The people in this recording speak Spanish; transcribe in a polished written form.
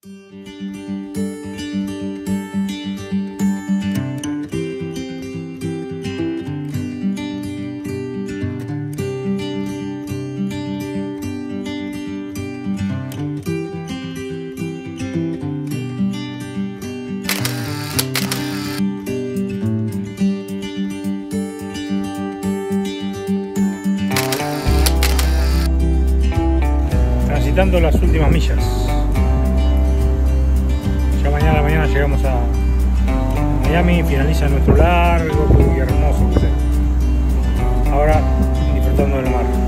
Transitando las últimas millas. Ya mañana a la mañana llegamos a Miami, finaliza nuestro largo y hermoso crucero. Ahora disfrutando del mar.